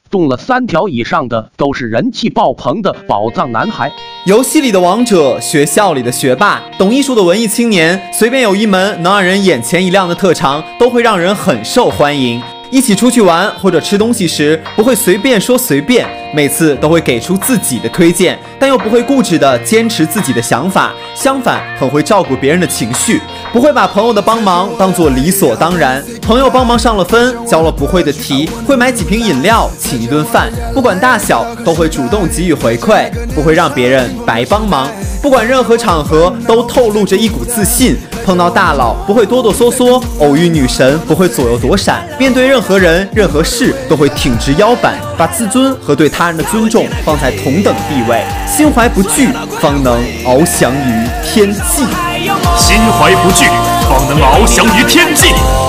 中了3条以上的都是人气爆棚的宝藏男孩。 游戏里的王者，学校里的学霸，懂艺术的文艺青年，随便有一门能让人眼前一亮的特长，都会让人很受欢迎。一起出去玩或者吃东西时，不会随便说随便，每次都会给出自己的推荐，但又不会固执地坚持自己的想法，相反很会照顾别人的情绪，不会把朋友的帮忙当作理所当然。朋友帮忙上了分，交了不会的题，会买几瓶饮料，请一顿饭，不管大小都会主动给予回馈，不会让别人白帮忙。不管任何场合都透露着一股自信，碰到大佬不会哆哆嗦嗦，偶遇女神不会左右躲闪，面对任何人任何事都会挺直腰板，把自尊和对他人的尊重放在同等地位，心怀不惧，方能翱翔于天际。 心怀不惧，方能翱翔于天际。